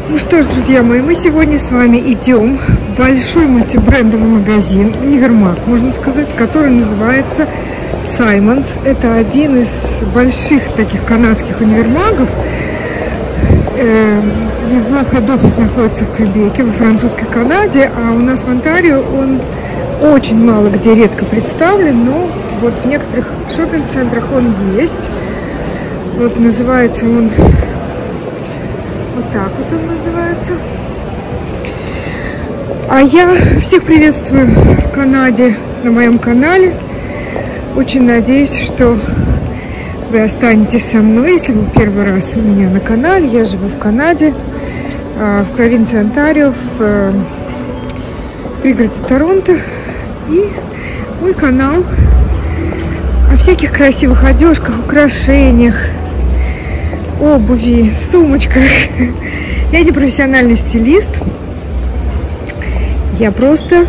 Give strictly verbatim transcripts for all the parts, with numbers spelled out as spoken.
Ну что ж, друзья мои, мы сегодня с вами идем в большой мультибрендовый магазин, универмаг, можно сказать, который называется Саймонс. Это один из больших таких канадских универмагов. Его хед-офис находится в Квебеке, во французской Канаде, а у нас в Онтарио он очень мало где, редко представлен, но вот в некоторых шоппинг-центрах он есть. Вот называется он... Вот так вот он называется. А я всех приветствую в Канаде на моем канале. Очень надеюсь, что вы останетесь со мной, если вы первый раз у меня на канале. Я живу в Канаде, в провинции Онтарио, в пригороде Торонто. И мой канал о всяких красивых одежках, украшениях, обуви, сумочках. Я не профессиональный стилист. Я просто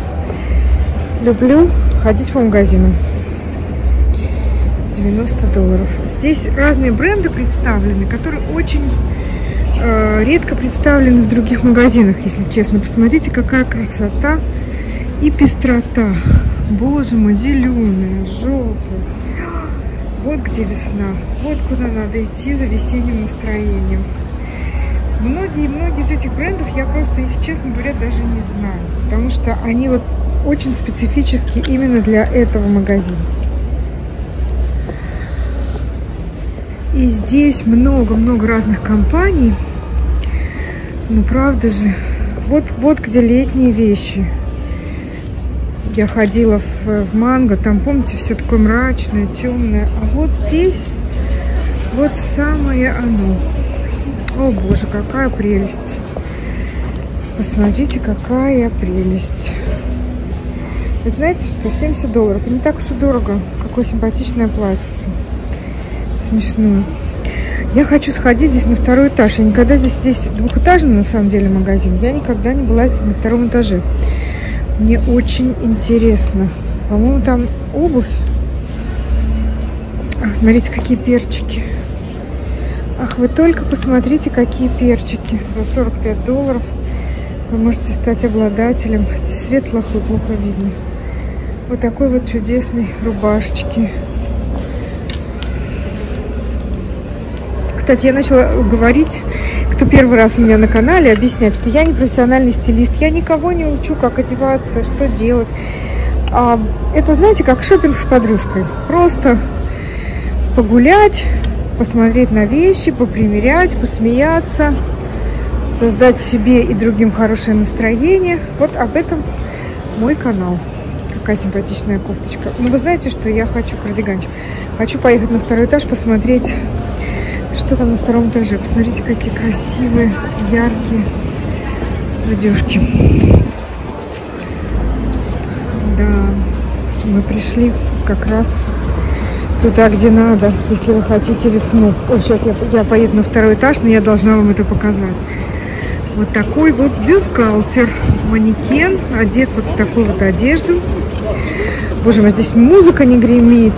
люблю ходить по магазинам. девяносто долларов. Здесь разные бренды представлены, которые очень э, редко представлены в других магазинах, если честно. Посмотрите, какая красота и пестрота. Боже мой, зеленая, желтая. Вот где весна, вот куда надо идти за весенним настроением. Многие-многие из этих брендов, я просто их, честно говоря, даже не знаю, потому что они вот очень специфически именно для этого магазина. И здесь много-много разных компаний, но правда же, вот, вот где летние вещи. Я ходила в, в Манго, там, помните, все такое мрачное, темное. А вот здесь вот самое оно. О, боже, какая прелесть. Посмотрите, какая прелесть. Вы знаете, что семьдесят долларов. И не так уж и дорого. Какое симпатичное платьице. Смешное. Я хочу сходить здесь на второй этаж. Я никогда здесь, здесь двухэтажный, на самом деле, магазин. Я никогда не была здесь на втором этаже. Мне очень интересно. По-моему, там обувь. Ах, смотрите, какие перчики. Ах, вы только посмотрите, какие перчики. За сорок пять долларов вы можете стать обладателем. Свет плохой, плохо видно. Вот такой вот чудесной рубашечки. Кстати, я начала говорить, кто первый раз у меня на канале, объяснять, что я не профессиональный стилист, я никого не учу, как одеваться, что делать. А это, знаете, как шопинг с подружкой. Просто погулять, посмотреть на вещи, попримерять, посмеяться, создать себе и другим хорошее настроение. Вот об этом мой канал. Какая симпатичная кофточка. Ну, вы знаете, что я хочу кардиганчик. Хочу поехать на второй этаж, посмотреть, что там на втором этаже. Посмотрите, какие красивые, яркие одежки. Да, мы пришли как раз туда, где надо, если вы хотите весну. Ой, сейчас я, я поеду на второй этаж, но я должна вам это показать. Вот такой вот бюстгальтер. Манекен одет вот в такую вот одежду. Боже мой, здесь музыка не гремит.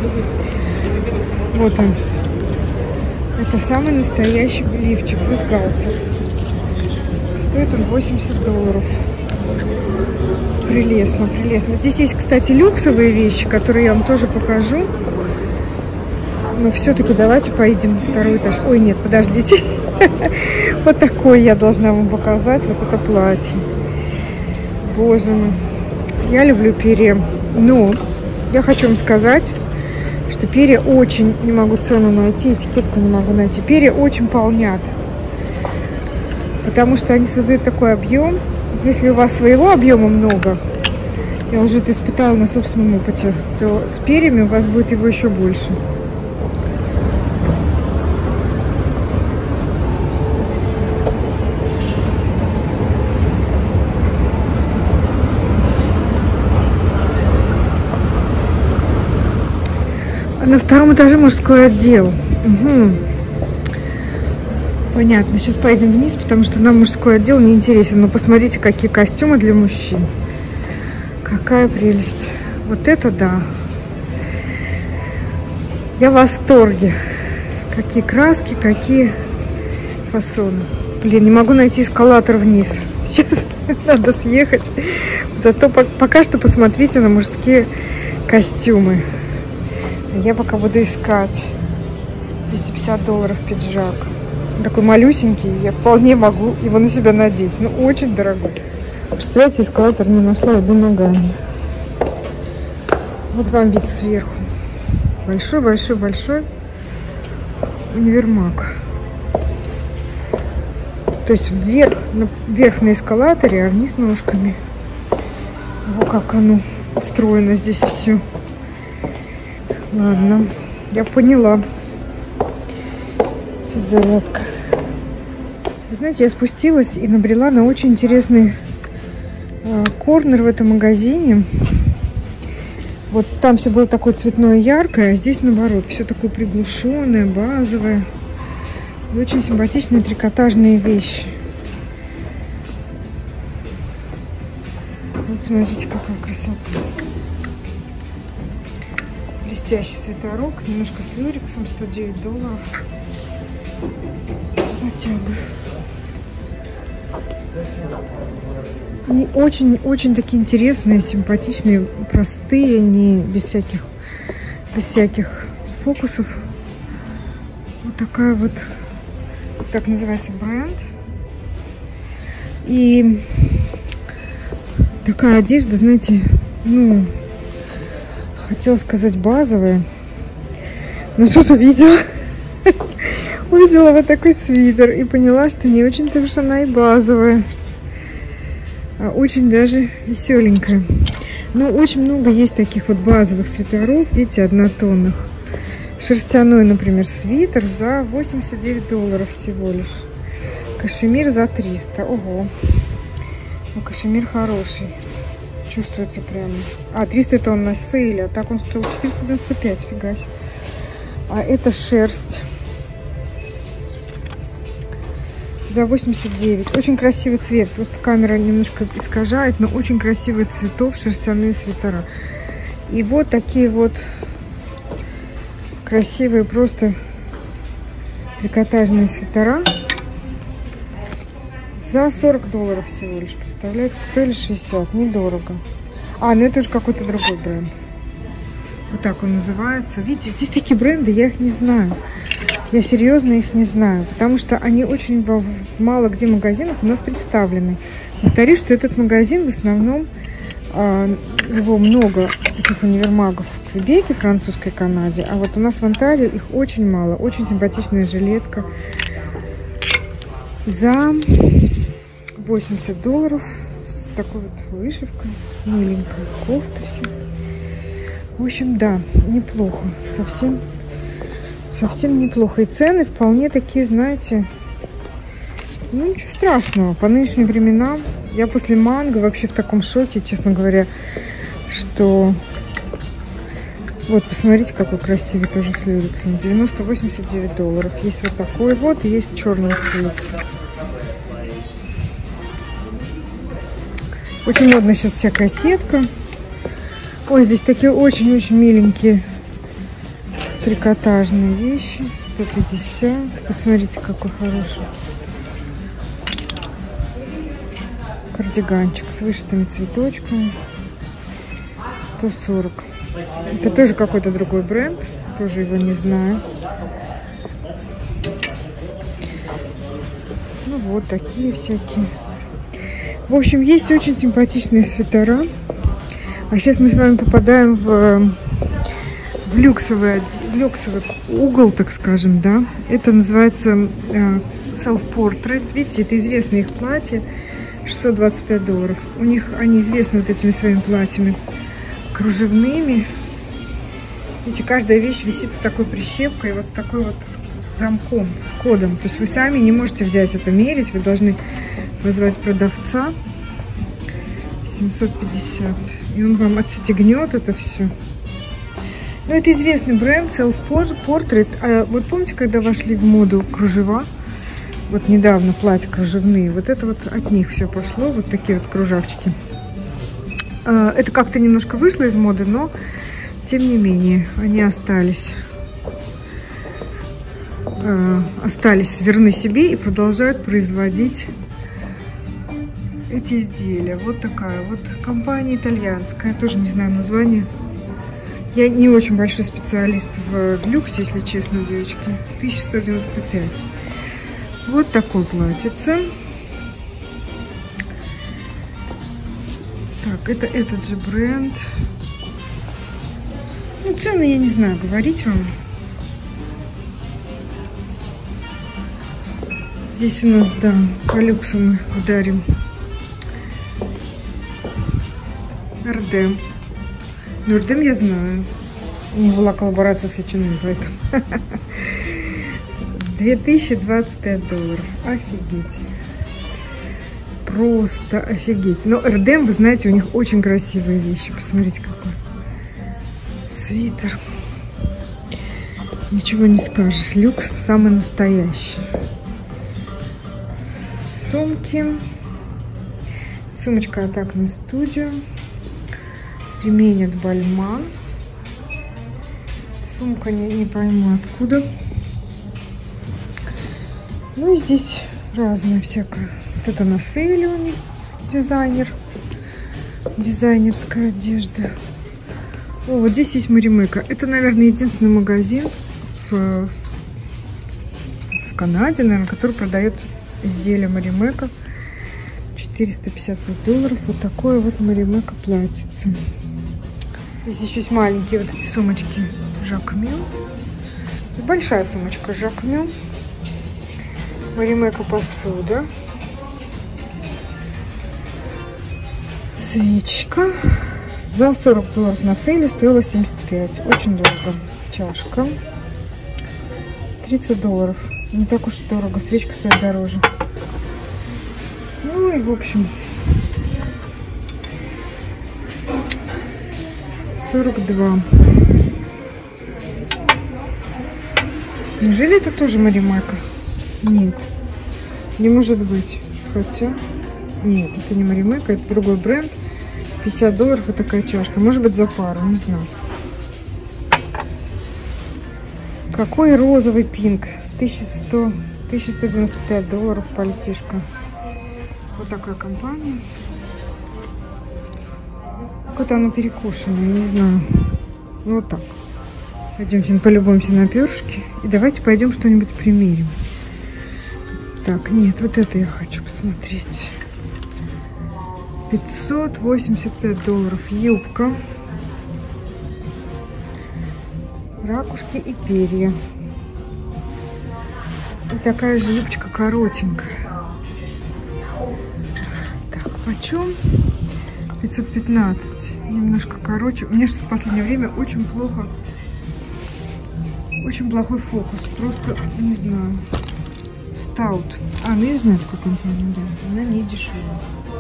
Вот он. Это самый настоящий лифчик, бюстгальтер. Стоит он восемьдесят долларов. Прелестно, прелестно. Здесь есть, кстати, люксовые вещи, которые я вам тоже покажу. Но все-таки давайте поедем на второй этаж. Ой, нет, подождите. Вот такое я должна вам показать. Вот это платье. Боже мой. Я люблю перья. Но я хочу вам сказать, что перья очень, не могу цену найти, этикетку не могу найти. Перья очень полнят, потому что они создают такой объем. Если у вас своего объема много, я уже это испытала на собственном опыте, то с перьями у вас будет его еще больше. На втором этаже мужской отдел. Угу. Понятно. Сейчас поедем вниз, потому что нам мужской отдел не интересен. Но посмотрите, какие костюмы для мужчин. Какая прелесть. Вот это да. Я в восторге. Какие краски, какие фасоны. Блин, не могу найти эскалатор вниз. Сейчас надо съехать. Зато пока что посмотрите на мужские костюмы. Я пока буду искать. двести пятьдесят долларов пиджак. Такой малюсенький. Я вполне могу его на себя надеть. Но очень дорогой. Представляете, эскалатор не нашла, иду ногами. Вот вам вид сверху. Большой-большой-большой универмаг. То есть вверх, вверх на эскалаторе, а вниз ножками. Вот как оно устроено здесь все. Ладно, я поняла. Зарядка. Вы знаете, я спустилась и набрела на очень интересный э, корнер в этом магазине. Вот там все было такое цветное, яркое, а здесь наоборот, все такое приглушенное, базовое. И очень симпатичные трикотажные вещи. Вот смотрите, какая красота. Блестящий свитерок, немножко с люрексом, сто девять долларов. Натяга. И очень-очень такие интересные, симпатичные, простые, не без всяких, без всяких фокусов. Вот такая вот, так называется бренд. И такая одежда, знаете, ну, хотела сказать базовая, но тут увидела, увидела вот такой свитер и поняла, что не очень-то уж она и базовая. Очень даже веселенькая. Но очень много есть таких вот базовых свитеров, видите, однотонных. Шерстяной, например, свитер за восемьдесят девять долларов всего лишь. Кашемир за триста. Ого. Ну, кашемир хороший. Чувствуется прямо. А, триста это он на сейле, а так он стоил четыреста девяносто пять, фига себе. А это шерсть. За восемьдесят девять. Очень красивый цвет. Просто камера немножко искажает, но очень красивый цветов, шерстяные свитера. И вот такие вот красивые просто трикотажные свитера. За сорок долларов всего лишь. Представляете? Стоили шестьдесят. Недорого. А, ну это уже какой-то другой бренд. Вот так он называется. Видите, здесь такие бренды, я их не знаю. Я серьезно их не знаю, потому что они очень в мало где магазинах у нас представлены. Повторюсь, что этот магазин в основном, э, его много, этих универмагов в Квебеке, французской Канаде, а вот у нас в Онтарио их очень мало. Очень симпатичная жилетка за восемьдесят долларов с такой вот вышивкой, миленькая кофта вся. В общем, да, неплохо, совсем. Совсем неплохо. И цены вполне такие, знаете, ну ничего страшного. По нынешним временам я после манго вообще в таком шоке, честно говоря, что... Вот, посмотрите, какой красивый тоже с люрексом. девяносто восемьдесят девять долларов. Есть вот такой вот, и есть в черном цвете. Очень модно сейчас всякая сетка. Ой, здесь такие очень-очень миленькие трикотажные вещи. сто пятьдесят. Посмотрите, какой хороший. Кардиганчик с вышитыми цветочками. сто сорок. Это тоже какой-то другой бренд. Тоже его не знаю. Ну вот такие всякие. В общем, есть очень симпатичные свитера. А сейчас мы с вами попадаем в... В люксовый, в люксовый угол, так скажем, да. Это называется э, self-portrait. Видите, это известное их платье. шестьсот двадцать пять долларов. У них, они известны вот этими своими платьями кружевными. Видите, каждая вещь висит с такой прищепкой, вот с такой вот замком, с кодом. То есть вы сами не можете взять это, мерить. Вы должны вызвать продавца. семьсот пятьдесят. И он вам отстегнет это все. Ну, это известный бренд Self-Portrait. А вот помните, когда вошли в моду кружева? Вот недавно платья кружевные. Вот это вот от них все пошло. Вот такие вот кружавчики. Это как-то немножко вышло из моды, но тем не менее они остались. э, остались верны себе и продолжают производить эти изделия. Вот такая вот компания итальянская, тоже не знаю название. Я не очень большой специалист в люксе, если честно, девочки. тысяча сто девяносто пять. Вот такой платьице. Так, это этот же бренд. Ну, цены я не знаю говорить вам. Здесь у нас, да, по люксу мы ударим. Ардем. Ну, Ардем я знаю. У них была коллаборация с эйч энд эм, поэтому. две тысячи двадцать пять долларов. Офигеть. Просто офигеть. Но Ардем, вы знаете, у них очень красивые вещи. Посмотрите, какой свитер. Ничего не скажешь. Люкс самый настоящий. Сумки. Сумочка от Acne Studio. Ремень от Бальман. Сумка не, не пойму откуда. Ну и здесь разное всякое. Вот это на сейле у них дизайнер. Дизайнерская одежда. О, вот здесь есть Маримека. Это, наверное, единственный магазин в, в Канаде, наверное, который продает изделия Маримека. четыреста пятьдесят долларов. Вот такое вот Маримека платьице. Здесь еще есть маленькие вот эти сумочки Жакмю. Большая сумочка Жакмю. Маримека посуда. Свечка. За сорок долларов на сейле стоила семьдесят пять. Очень дорого. Чашка. тридцать долларов. Не так уж дорого. Свечка стоит дороже. Ну и в общем сорок два. Неужели это тоже Маримека? Нет. Не может быть. Хотя... Нет, это не Маримека, это другой бренд. пятьдесят долларов вот такая чашка. Может быть, за пару, не знаю. Какой розовый пинк. тысяча сто девяносто пять долларов пальтишко. Вот такая компания. Какое-то оно перекушенное, не знаю. Ну, вот так. Пойдемте полюбуемся на перышки. И давайте пойдем что-нибудь примерим. Так, нет, вот это я хочу посмотреть. пятьсот восемьдесят пять долларов. Юбка. Ракушки и перья. И такая же юбочка коротенькая. Так, почем? пятьсот пятнадцать. Немножко короче. У меня что-то в последнее время очень плохо. Очень плохой фокус. Просто, не знаю. Стаут. А, ну я знаю такую компанию, да. Она не дешевая.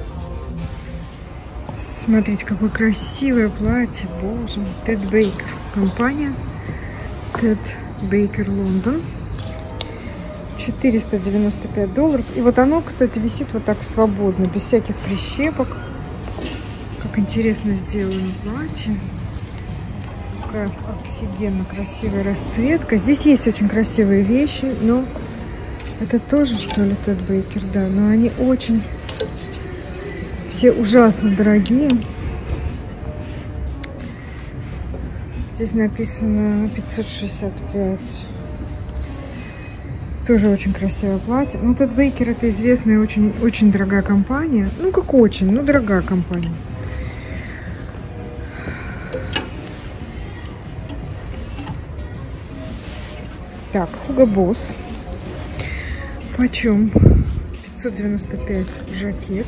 Смотрите, какое красивое платье. Боже мой. Тед Бейкер. Компания Тед Бейкер Лондон. четыреста девяносто пять долларов. И вот оно, кстати, висит вот так свободно. Без всяких прищепок. Как интересно сделано платье. Какая офигенно красивая расцветка. Здесь есть очень красивые вещи, но это тоже, что ли, Тед Бейкер, да. Но они очень все ужасно дорогие. Здесь написано пятьсот шестьдесят пять. Тоже очень красивое платье. Ну, Тед Бейкер — это известная очень, очень дорогая компания. Ну, как очень, ну, дорогая компания. Так, Hugo Boss. Почем? пятьсот девяносто пять жакет.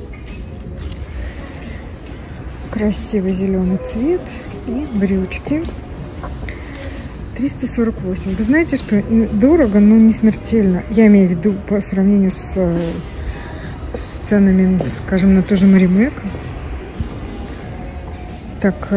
Красивый зеленый цвет. И брючки. триста сорок восемь. Вы знаете, что дорого, но не смертельно. Я имею в виду по сравнению с, с ценами, скажем, на ту же Маримека. Так,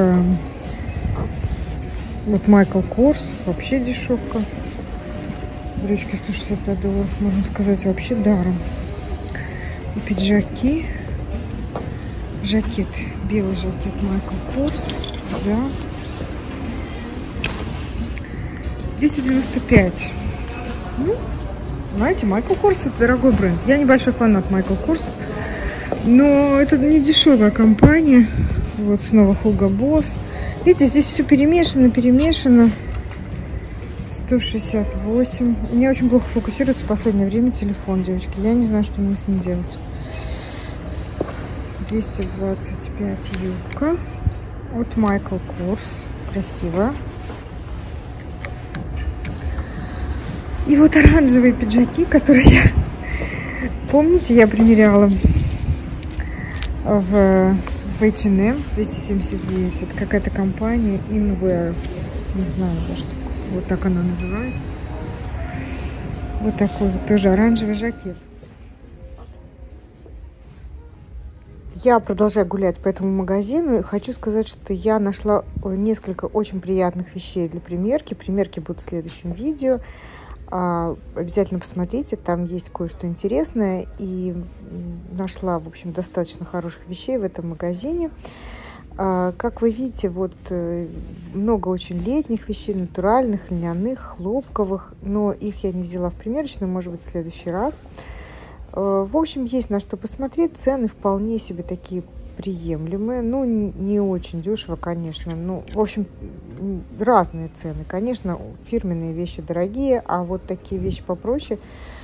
вот Майкл Корс. Вообще дешевка. Брючки сто шестьдесят пять долларов, можно сказать, вообще даром. И пиджаки. Жакет, белый жакет Майкл Корс за двести девяносто пять. Ну, знаете, Michael Kors это дорогой бренд. Я небольшой фанат Michael Kors, но это не дешевая компания. Вот снова Hugo Boss. Видите, здесь все перемешано, перемешано. сто шестьдесят восемь. У меня очень плохо фокусируется в последнее время телефон, девочки. Я не знаю, что мне с ним делать. двести двадцать пять юбка от Michael Kors. Красивая. И вот оранжевые пиджаки, которые я... Помните, я примеряла в, в эйч энд эм двести семьдесят девять. Это какая-то компания InWear. Не знаю даже. Вот так она называется. Вот такой вот тоже оранжевый жакет. Я продолжаю гулять по этому магазину и хочу сказать, что я нашла несколько очень приятных вещей для примерки. Примерки будут в следующем видео. Обязательно посмотрите, там есть кое-что интересное. И нашла, в общем, достаточно хороших вещей в этом магазине. Как вы видите, вот много очень летних вещей, натуральных, льняных, хлопковых. Но их я не взяла в примерочную, может быть, в следующий раз. В общем, есть на что посмотреть. Цены вполне себе такие приемлемые. Ну, не очень дешево, конечно. Ну, в общем, разные цены. Конечно, фирменные вещи дорогие, а вот такие вещи попроще,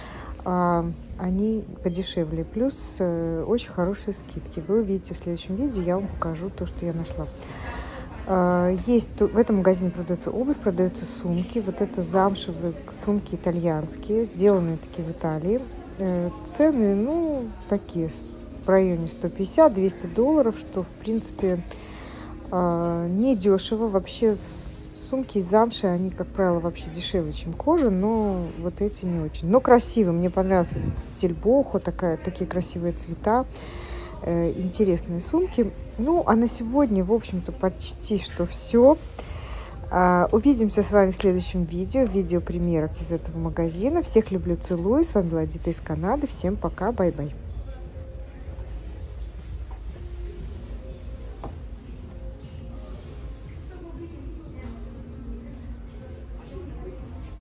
они подешевле. Плюс очень хорошие скидки. Вы увидите в следующем видео, я вам покажу то, что я нашла. Есть в этом магазине продается обувь, продаются сумки. Вот это замшевые сумки итальянские, сделанные такие в Италии. Цены, ну, такие, в районе сто пятьдесят — двести долларов, что, в принципе, не дешево. Вообще, сумки из замши, они, как правило, вообще дешевле, чем кожа, но вот эти не очень. Но красивые, мне понравился этот стиль бохо, такая, такие красивые цвета, э, интересные сумки. Ну, а на сегодня, в общем-то, почти что все. Uh, увидимся с вами в следующем видео, видео примерок из этого магазина. Всех люблю, целую. С вами была Дита из Канады. Всем пока, бай-бай.